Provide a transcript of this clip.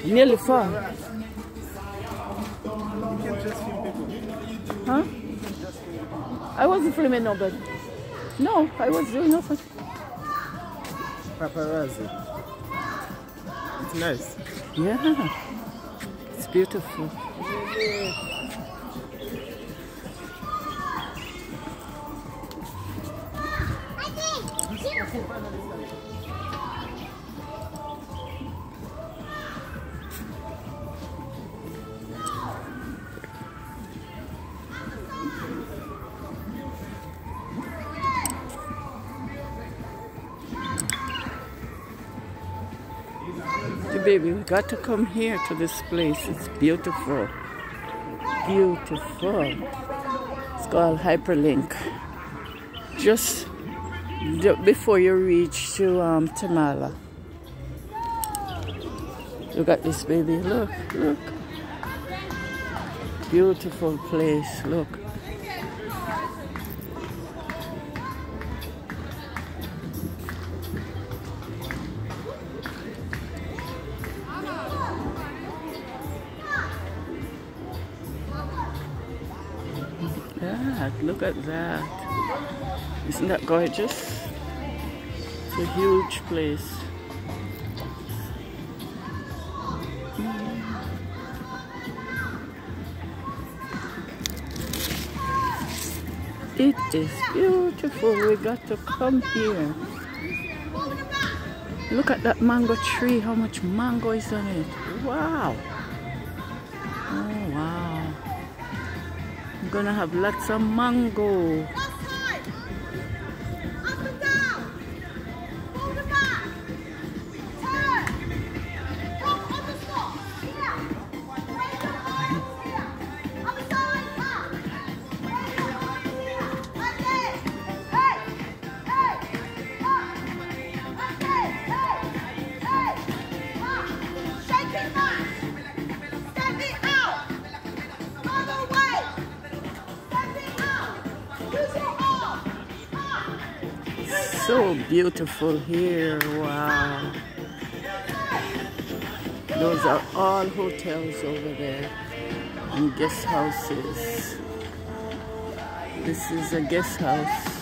Nearly 4. You can just film people. Huh? I wasn't filming nobody. No, I was doing nothing. Paparazzi. It's nice. Yeah. It's beautiful. Baby, we got to come here to this place. It's beautiful. Beautiful. It's called Hyperlink. Just before you reach to Tamala. Look at this, baby. Look, look. Beautiful place. Look. Look at that. Isn't that gorgeous? It's a huge place. It is beautiful. We got to come here. Look at that mango tree. How much mango is on it? Wow. Oh, wow. I'm gonna have lots of mango. So beautiful here. Wow. Those are all hotels over there and guest houses. This is a guest house.